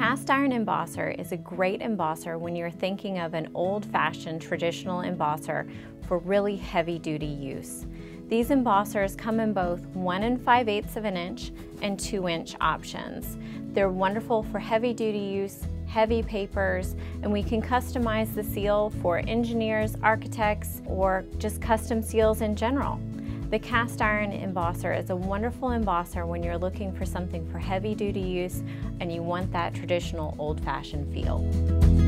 Cast Iron Embosser is a great embosser when you're thinking of an old-fashioned traditional embosser for really heavy-duty use. These embossers come in both 1 5/8 of an inch and 2-inch options. They're wonderful for heavy-duty use, heavy papers, and we can customize the seal for engineers, architects, or just custom seals in general. The Cast Iron Embosser is a wonderful embosser when you're looking for something for heavy-duty use and you want that traditional old-fashioned feel.